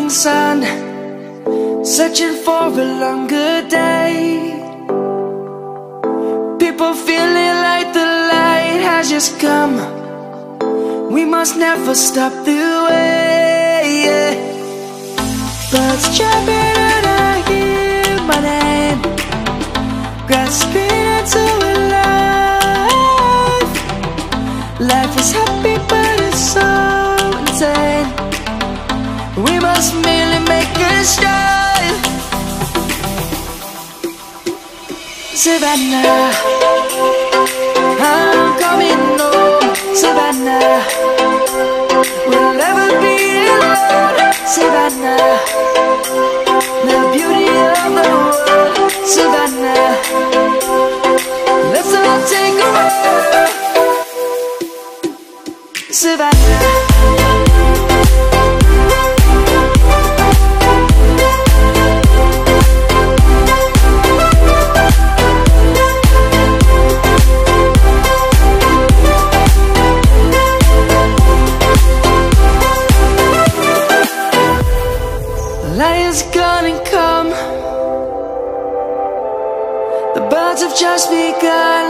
morning sun, searching for a longer day. People feeling like the light has just come. We must never stop the way. Birds chirping and I hear my name, grasping into a life. Life is happy but it's so insane. We must merely make a start. Savannah, I'm coming home. Savannah, we'll never be alone. Savannah, the beauty of the world. Savannah, let's all take a walk. Savannah, lion's gonna come. The birds have just begun.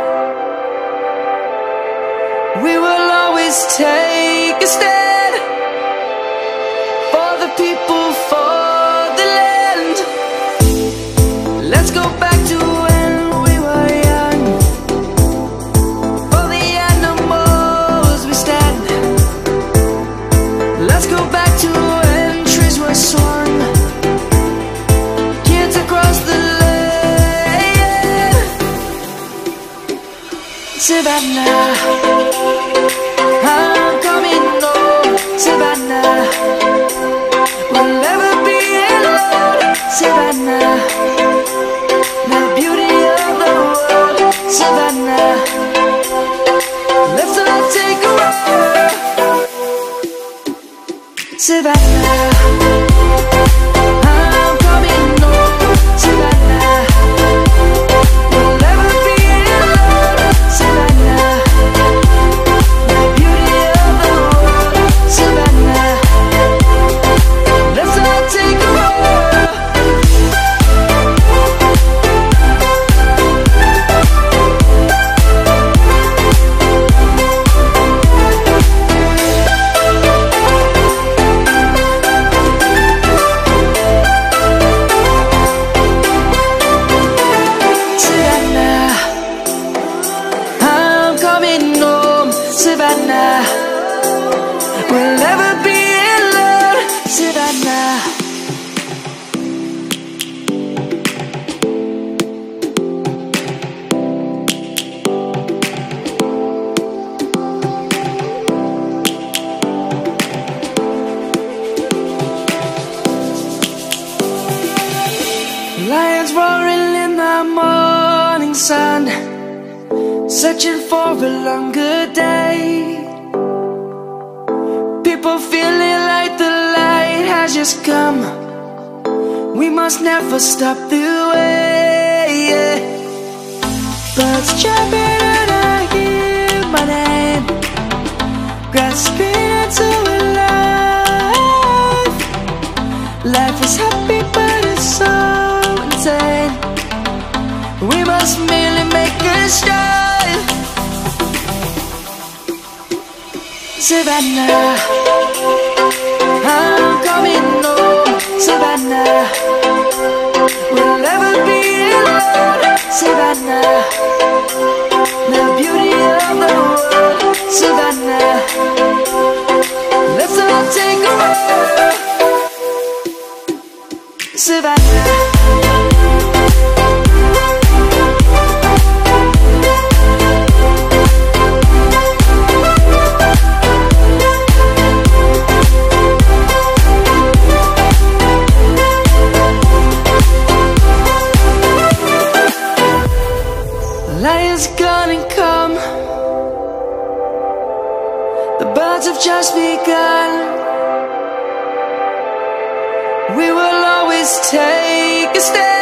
We will always take a stand for the people, for the land. Let's go back to when we were young. For the animals we stand. Let's go back to when trees were swung, kids across the land. Savannah, I'm coming home. Savannah, we'll never be alone. Savannah, the beauty of the world. Savannah, let's all take a walk. Savannah, I'm coming home. Savannah, we'll never be alone. Savannah, the beauty of the world. Savannah, let's all take a walk. Savannah, I'm coming home. Savannah, we'll never be alone. Savannah, lions roaring in the morning sun, searching for a longer day. People feeling like the light has just come. We must never stop the way. Birds chirping and I hear my name, grasping into a life. Life is happy but it's so insane. We must merely make a start. Savannah, I'm coming home. Savannah, we'll never be alone. Savannah, the beauty of the world. Savannah, let's all take a walk. Savannah, lion's gonna come. The birds have just begun. We will always take a stand